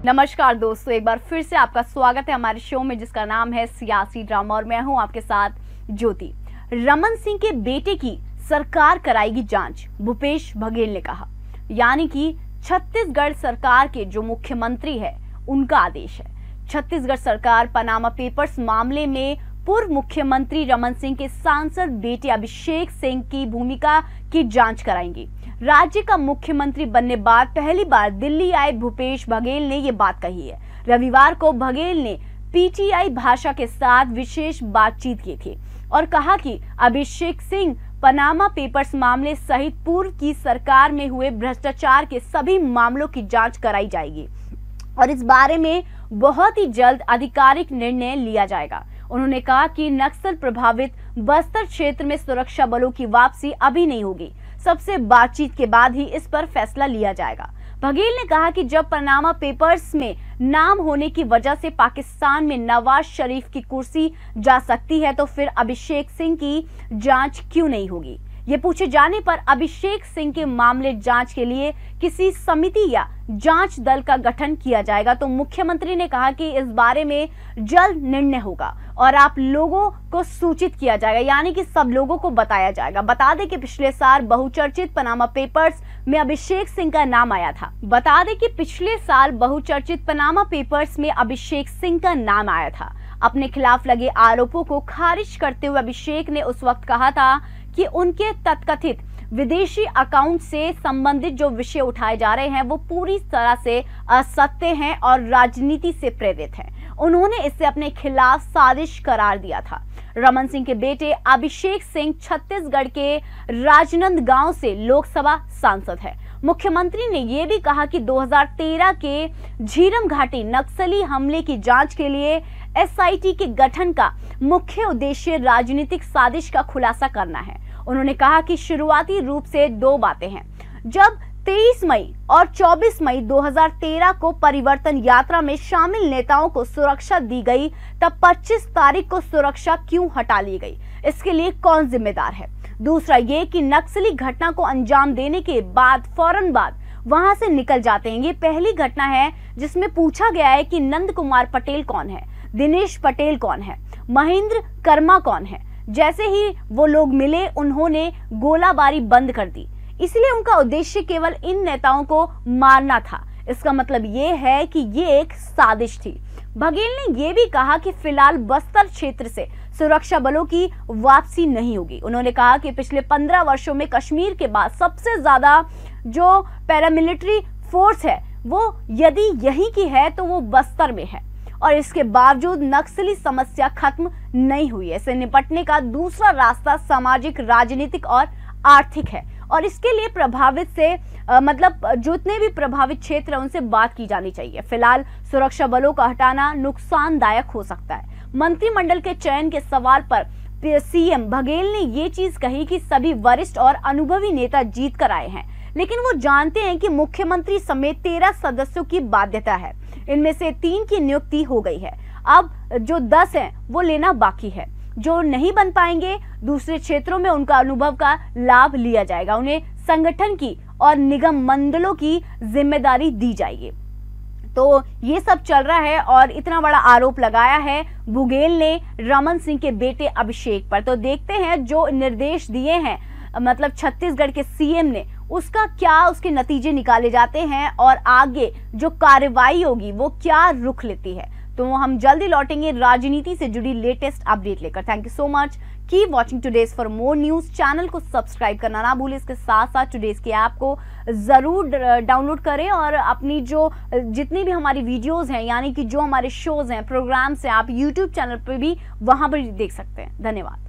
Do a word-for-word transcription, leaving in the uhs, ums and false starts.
नमस्कार दोस्तों, एक बार फिर से आपका स्वागत है हमारे शो में जिसका नाम है सियासी ड्रामा और मैं हूं आपके साथ ज्योति। रमन सिंह के बेटे की सरकार कराएगी जांच, भूपेश बघेल ने कहा। यानी कि छत्तीसगढ़ सरकार के जो मुख्यमंत्री है उनका आदेश है। छत्तीसगढ़ सरकार पनामा पेपर्स मामले में पूर्व मुख्यमंत्री रमन सिंह के सांसद बेटे अभिषेक सिंह की भूमिका की जांच कराएंगी। राज्य का मुख्यमंत्री बनने बाद पहली बार दिल्ली आए भूपेश बघेल ने ये बात कही है। रविवार को बघेल ने पीटीआई भाषा के साथ विशेष बातचीत की थी और कहा कि अभिषेक सिंह पनामा पेपर्स मामले सहित पूर्व की सरकार में हुए भ्रष्टाचार के सभी मामलों की जांच कराई जाएगी और इस बारे में बहुत ही जल्द आधिकारिक निर्णय लिया जाएगा। उन्होंने कहा कि नक्सल प्रभावित बस्तर क्षेत्र में सुरक्षा बलों की वापसी अभी नहीं होगी, सबसे बातचीत के बाद ही इस पर फैसला लिया जाएगा। बघेल ने कहा कि जब पनामा पेपर्स में नाम होने की वजह से पाकिस्तान में नवाज शरीफ की कुर्सी जा सकती है तो फिर अभिषेक सिंह की जांच क्यों नहीं होगी। ये पूछे जाने पर अभिषेक सिंह के मामले जांच के लिए किसी समिति या जांच दल का गठन किया जाएगा तो मुख्यमंत्री ने कहा कि इस बारे में जल्द निर्णय होगा और आप लोगों को सूचित किया जाएगा, यानी कि सब लोगों को बताया जाएगा। बता दें कि पिछले साल बहुचर्चित पनामा पेपर्स में अभिषेक सिंह का नाम आया था। बता दें कि पिछले साल बहुचर्चित पनामा पेपर्स में अभिषेक सिंह का नाम आया था। अपने खिलाफ लगे आरोपों को खारिज करते हुए अभिषेक ने उस वक्त कहा था कि उनके तथाकथित विदेशी अकाउंट से संबंधित जो विषय उठाए जा रहे हैं वो पूरी तरह से असत्य हैं और राजनीति से प्रेरित हैं। उन्होंने इसे अपने खिलाफ साजिश करार दिया था। रमन सिंह के बेटे अभिषेक सिंह छत्तीसगढ़ के राजनांदगांव से लोकसभा सांसद है। मुख्यमंत्री ने यह भी कहा कि दो हज़ार तेरह के झीरम घाटी नक्सली हमले की जांच के लिए एसआईटी के गठन का मुख्य उद्देश्य राजनीतिक साजिश का खुलासा करना है। उन्होंने कहा कि शुरुआती रूप से दो बातें हैं। जब तेईस मई और चौबीस मई दो हज़ार तेरह को परिवर्तन यात्रा में शामिल नेताओं को सुरक्षा दी गई, तब पच्चीस तारीख को सुरक्षा क्यों हटा ली गई, इसके लिए कौन जिम्मेदार है। दूसरा ये कि नक्सली घटना को अंजाम देने के बाद फौरन बाद वहां से निकल जाते हैं। ये पहली घटना है जिसमें पूछा गया है कि नंद कुमार पटेल कौन है, दिनेश पटेल कौन है, महेंद्र कर्मा कौन है। जैसे ही वो लोग मिले उन्होंने गोलाबारी बंद कर दी, इसलिए उनका उद्देश्य केवल इन नेताओं को मारना था। इसका मतलब ये है कि ये एक साजिश थी। बघेल ने ये भी कहा कि फिलहाल बस्तर क्षेत्र से सुरक्षा बलों की वापसी नहीं होगी। उन्होंने कहा कि पिछले पंद्रह वर्षों में कश्मीर के बाद सबसे ज्यादा जो पैरामिलिट्री फोर्स है वो यदि यहीं की है तो वो बस्तर में है और इसके बावजूद नक्सली समस्या खत्म नहीं हुई है। इससे निपटने का दूसरा रास्ता सामाजिक, राजनीतिक और आर्थिक है और इसके लिए प्रभावित से आ, मतलब जितने भी प्रभावित क्षेत्र हैं उनसे बात की जानी चाहिए। फिलहाल सुरक्षा बलों का हटाना नुकसानदायक हो सकता है। मंत्रिमंडल के चयन के सवाल पर सीएम बघेल ने ये चीज कही कि सभी वरिष्ठ और अनुभवी नेता जीत कर आए हैं, लेकिन वो जानते हैं कि मुख्यमंत्री समेत तेरह सदस्यों की बाध्यता है। इनमें से तीन की नियुक्ति हो गई है, अब जो दस हैं वो लेना बाकी है। जो नहीं बन पाएंगे दूसरे क्षेत्रों में उनका अनुभव का लाभ लिया जाएगा, उन्हें संगठन की और निगम मंडलों की जिम्मेदारी दी जाएगी। तो ये सब चल रहा है और इतना बड़ा आरोप लगाया है बघेल ने रमन सिंह के बेटे अभिषेक पर। तो देखते हैं जो निर्देश दिए हैं मतलब छत्तीसगढ़ के सीएम ने, उसका क्या उसके नतीजे निकाले जाते हैं और आगे जो कार्रवाई होगी वो क्या रुख लेती है। तो हम जल्दी लौटेंगे राजनीति से जुड़ी लेटेस्ट अपडेट लेकर। Thank you so much, keep watching today's for more news. Channel को सब्सक्राइब करना ना भूलें। इसके साथ साथ टुडेज की ऐप को जरूर डाउनलोड करें और अपनी जो जितनी भी हमारी वीडियोस हैं यानी कि जो हमारे शोज हैं, प्रोग्राम्स हैं, आप यूट्यूब चैनल पर भी वहां पर देख सकते हैं। धन्यवाद।